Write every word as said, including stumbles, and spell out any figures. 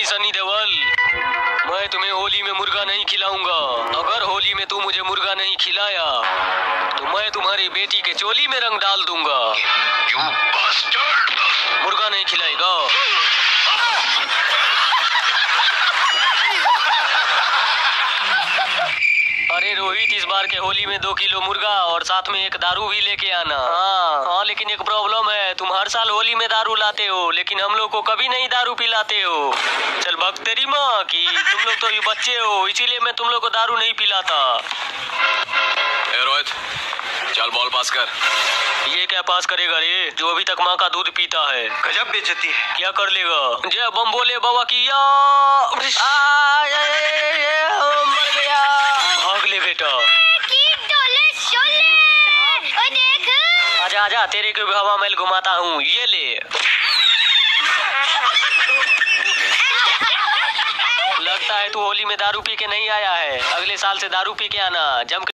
नहीं सनी देओल, मैं तुम्हें होली में मुर्गा नहीं खिलाऊंगा। अगर होली में तू मुझे मुर्गा नहीं खिलाया तो मैं तुम्हारी बेटी के चोली में रंग डाल दूंगा। You bastard! मुर्गा नहीं खिलाएगा? अरे रोहित, इस बार के होली में दो किलो मुर्गा और साथ में एक दारू भी लेके आना। हाँ हाँ, लेकिन एक प्रॉब्लम है, तुम हर साल होली में दारू लाते हो लेकिन हम लोग को कभी नहीं दारू पिलाते हो। चल भग तेरी माँ की, तुम लोग तो अभी बच्चे हो, इसीलिए मैं तुम लोग को दारू नहीं पिलाता। ए रोहित, चल बॉल पास कर। ये क्या पास करेगा रे, जो अभी तक माँ का दूध पीता है। गजब बेइज्जती है। क्या कर लेगा? जय बम बोले बाबा की। या मर गया। भाग ले बेटा। आजा आजा, तेरे को भी हवा महल घुमाता हूँ, ये ले। लगता है तू होली में दारू पी के नहीं आया है, अगले साल से दारू पी के आना। जम